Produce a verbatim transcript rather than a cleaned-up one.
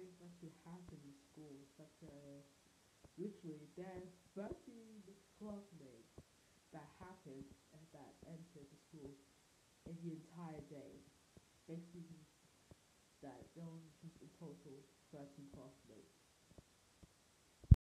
things actually happen in school, such as literally there's thirteen classmates that happen and that enter the school in the entire day. Basically, that there was just in total thirteen classmates.